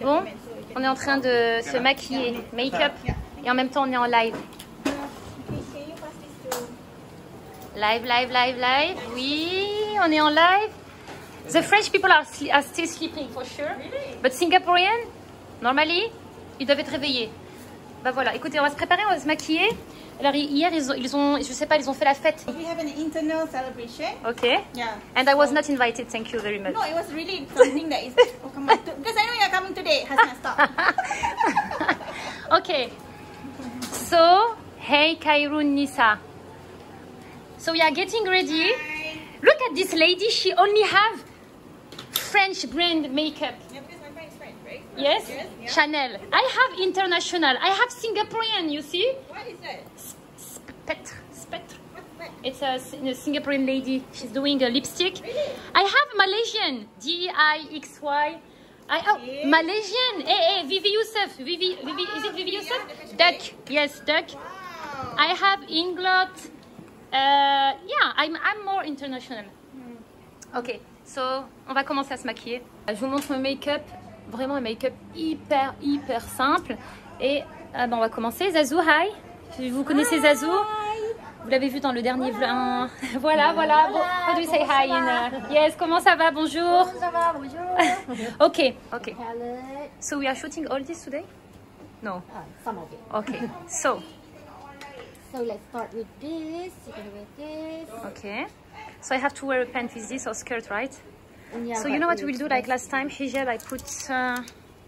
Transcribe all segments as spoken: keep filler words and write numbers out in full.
Bon, on est en train de se maquiller, make-up, et en même temps on est en live. Live, live, live, live. Oui, on est en live. The French people are, are still sleeping for sure. But Singaporean, normally, ils doivent être réveillés. Bah voilà, écoutez, on va se préparer, on va se maquiller. Alors hier, ils ont, ils ont, je sais pas, ils ont fait la fête. We have an internal celebration. Okay. Yeah. And I was not invited. Thank you very much. No, it was really something that is. Oh, come on. Because I know you're coming today. Hasna, stop. Okay. So, hey, Kairun Nisa. So we are getting ready. Hi. Look at this lady. She only have French brand makeup. Yeah, because my friend is French, right? Yes. Yes. Yeah. Chanel. I have international. I have Singaporean. You see? What is that? Spectre. Spectre. What's that? It's a, a Singaporean lady. She's doing a lipstick. Really? I have Malaysian. D I X Y. I, oh, Okay. Malaysian. Hey, hey, Vivi Youssef. Vivi, Vivi, is it Vivi yeah, Youssef? the fashion Duck. Yes, Duck. Wow. I have Inglot. Uh, yeah, I'm, I'm more international. Hmm. Ok, so on va commencer à se maquiller. Je vous montre mon make-up. Vraiment un make-up hyper, hyper simple. Et ah ben, on va commencer. Zazou, hi. Vous connaissez hi. Zazou? Vous l'avez vu dans le dernier vlog. Voilà, voilà. Bon, how do you say hi in, uh, yes, comment ça va? Bonjour. Ça va, bonjour. Ok, ok. Hello. So we are shooting all this today? No. Uh, some of it. Okay, so, So let's start with this. You're gonna wear this. okay. So I have to wear a pant with this or skirt, right? Yeah, So but you know what it we'll do looks like nice. last time? Hijab, I put uh,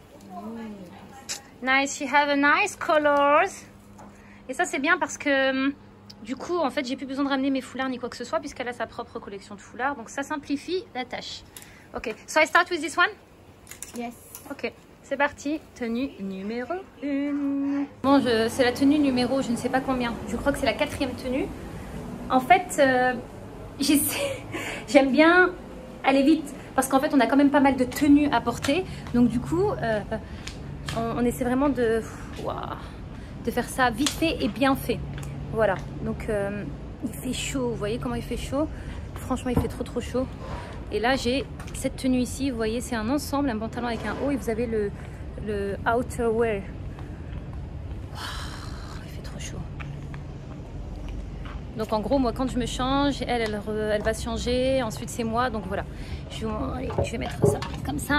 nice. She have a nice colors. Et ça c'est bien parce que hum, du coup en fait j'ai plus besoin de ramener mes foulards ni quoi que ce soit puisqu'elle a sa propre collection de foulards. Donc ça simplifie la tâche. Ok. So I start with this one. Yes. Ok. C'est parti. Tenue numéro un. Bon, je, c'est la tenue numéro je ne sais pas combien. Je crois que c'est la quatrième tenue. En fait, euh, j'essaie- j'aime bien aller vite parce qu'en fait on a quand même pas mal de tenues à porter. Donc du coup, euh, on, on essaie vraiment de, ouah, de faire ça vite fait et bien fait. Voilà. Donc euh, il fait chaud. Vous voyez comment il fait chaud? Franchement, il fait trop trop chaud. Et là, j'ai cette tenue ici. Vous voyez, c'est un ensemble, un pantalon avec un haut et vous avez le, le outerwear. Il fait trop chaud. Donc en gros, moi, quand je me change, elle, elle, re- elle va se changer. Ensuite, c'est moi. Donc voilà. Je, allez, je vais mettre ça comme ça.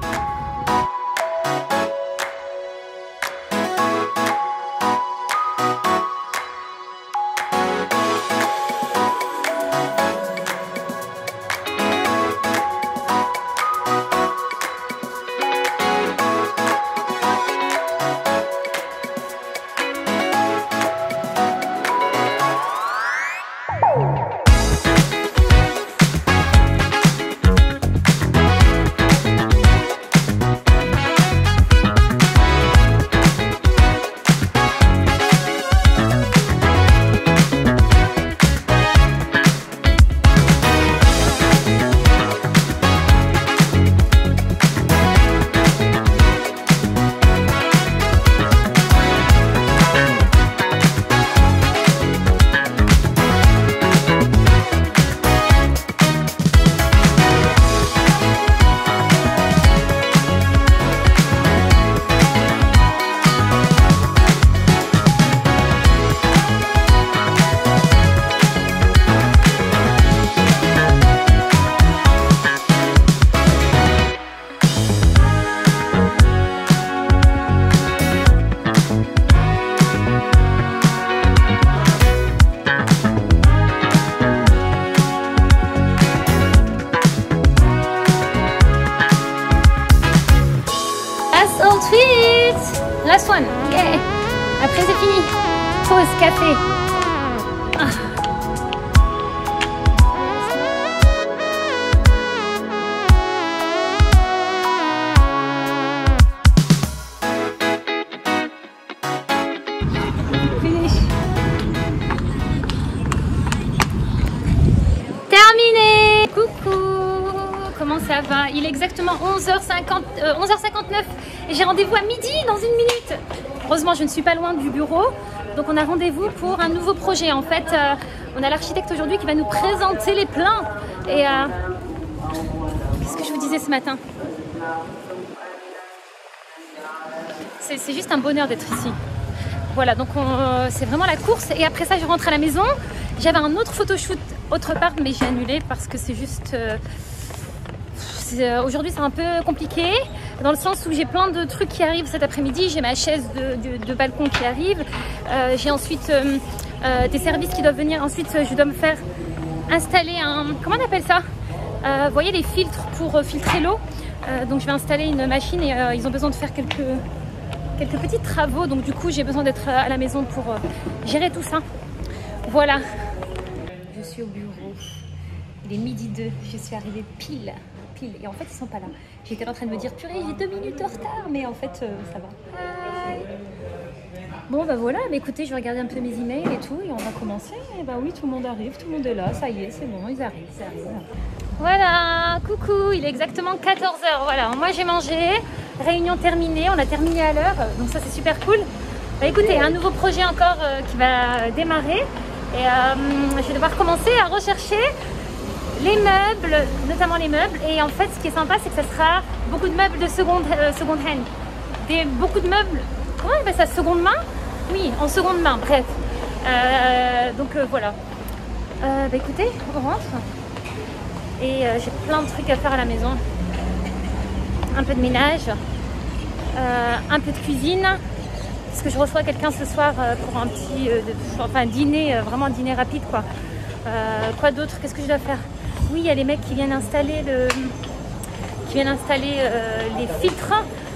Last outfit. Last one. Yeah. Après c'est fini. Pause café. Ah. Finish. Terminé. Coucou. Comment ça va? Il est exactement onze heures cinquante, euh, onze heures cinquante-neuf et j'ai rendez-vous à midi dans une minute. Heureusement, je ne suis pas loin du bureau. Donc on a rendez-vous pour un nouveau projet. En fait, euh, on a l'architecte aujourd'hui qui va nous présenter les plans. Et euh, qu'est-ce que je vous disais ce matin? c'est juste un bonheur d'être ici. Voilà, donc euh, c'est vraiment la course. Et après ça, je rentre à la maison. J'avais un autre photoshoot autre part, mais j'ai annulé parce que c'est juste... Euh, euh, aujourd'hui, c'est un peu compliqué, dans le sens où j'ai plein de trucs qui arrivent cet après-midi. J'ai ma chaise de, de, de balcon qui arrive. Euh, j'ai ensuite euh, euh, des services qui doivent venir. Ensuite, je dois me faire installer un... Comment on appelle ça? euh, Vous voyez, les filtres pour euh, filtrer l'eau. Euh, donc, je vais installer une machine et euh, ils ont besoin de faire quelques... quelques petits travaux, donc du coup j'ai besoin d'être à la maison pour euh, gérer tout ça. Voilà, je suis au bureau, il est midi deux, je suis arrivée pile, pile, et en fait ils sont pas là. J'étais en train de me dire purée, j'ai deux minutes en retard, mais en fait euh, ça va. Hi. Bon bah voilà, mais écoutez, je vais regarder un peu mes emails et tout, et on va commencer. Et bah oui, tout le monde arrive, tout le monde est là, ça y est, c'est bon, ils arrivent, ils arrivent. Voilà, coucou, il est exactement quatorze heures, voilà, moi j'ai mangé. Réunion terminée, on a terminé à l'heure, donc ça c'est super cool. Bah, écoutez, un nouveau projet encore euh, qui va démarrer et euh, je vais devoir commencer à rechercher les meubles, notamment les meubles. Et en fait, ce qui est sympa, c'est que ça sera beaucoup de meubles de seconde, euh, seconde hand, des, beaucoup de meubles. Comment on appelle ça, seconde main? Oui, en seconde main. Bref, euh, donc euh, voilà. Euh, bah écoutez, on rentre et euh, j'ai plein de trucs à faire à la maison. Un peu de ménage, euh, un peu de cuisine, parce que je reçois quelqu'un ce soir euh, pour un petit euh, de, enfin, dîner, euh, vraiment un dîner rapide quoi. Euh, quoi d'autre? Qu'est-ce que je dois faire? Oui, il y a les mecs qui viennent installer, le, qui viennent installer euh, les filtres.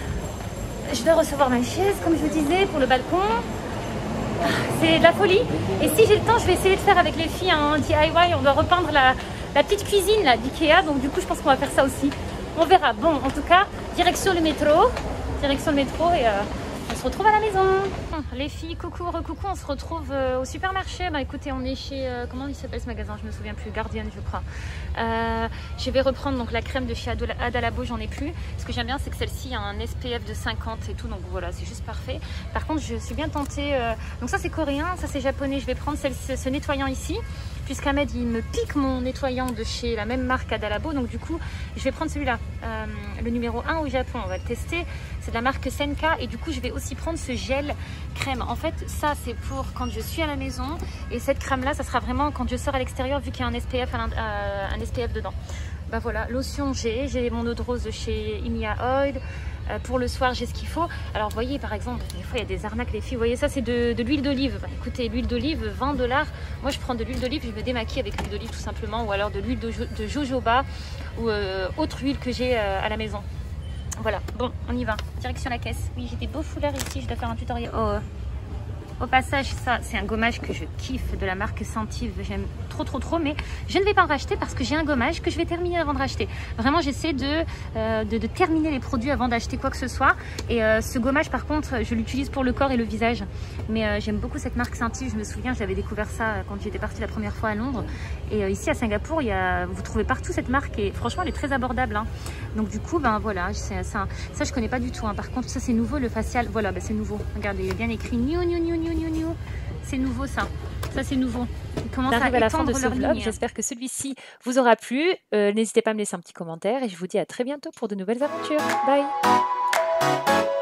Je dois recevoir ma chaise, comme je vous disais, pour le balcon. C'est de la folie. Et si j'ai le temps, je vais essayer de faire avec les filles un D I Y. On doit repeindre la, la petite cuisine là d'Ikea, donc du coup je pense qu'on va faire ça aussi. On verra. Bon, en tout cas, direction le métro. Direction le métro et euh, on se retrouve à la maison. Les filles, coucou, recoucou, on se retrouve euh, au supermarché. Bah écoutez, on est chez... Euh, comment il s'appelle ce magasin? Je me souviens plus. Guardian, je crois. Euh, je vais reprendre donc la crème de chez Adalabo, j'en ai plus. Ce que j'aime bien, c'est que celle-ci a un S P F de cinquante et tout. Donc voilà, c'est juste parfait. Par contre, je suis bien tentée... Euh, donc ça, c'est coréen. Ça, c'est japonais. Je vais prendre celle, ce nettoyant ici. Puisqu'Ahmed il me pique mon nettoyant de chez la même marque Adalabo, donc du coup je vais prendre celui-là, euh, le numéro un au Japon, on va le tester, c'est de la marque Senka et du coup je vais aussi prendre ce gel crème. En fait ça c'est pour quand je suis à la maison et cette crème là ça sera vraiment quand je sors à l'extérieur vu qu'il y a un S P F, un, euh, un S P F dedans. Bah voilà, lotion j'ai, j'ai mon eau de rose de chez Imia Oil. Euh, pour le soir j'ai ce qu'il faut. Alors vous voyez par exemple des fois il y a des arnaques les filles, vous voyez ça c'est de, de l'huile d'olive. Bah, écoutez, l'huile d'olive vingt dollars, moi je prends de l'huile d'olive, je me démaquille avec l'huile d'olive tout simplement, ou alors de l'huile de, jo de jojoba ou euh, autre huile que j'ai euh, à la maison. Voilà, bon on y va, direction la caisse. Oui, j'ai des beaux foulards ici, je dois faire un tutoriel. Oh. Au passage, ça c'est un gommage que je kiffe de la marque Sentive, j'aime trop trop trop, mais je ne vais pas en racheter parce que j'ai un gommage que je vais terminer avant de racheter. Vraiment j'essaie de, euh, de, de terminer les produits avant d'acheter quoi que ce soit. Et euh, ce gommage par contre je l'utilise pour le corps et le visage. Mais euh, j'aime beaucoup cette marque Sentive, je me souviens j'avais découvert ça quand j'étais partie la première fois à Londres. Et euh, ici à Singapour, il y a, vous trouvez partout cette marque et franchement elle est très abordable. Hein. Donc du coup ben voilà, ça, ça, ça je connais pas du tout. Hein. Par contre ça c'est nouveau, le facial, voilà ben, c'est nouveau. Regardez, il est bien écrit new new new new. C'est nouveau ça, ça c'est nouveau. Ils commencent à, à la fin de ce vlog. J'espère que celui-ci vous aura plu. Euh, N'hésitez pas à me laisser un petit commentaire et je vous dis à très bientôt pour de nouvelles aventures. Bye.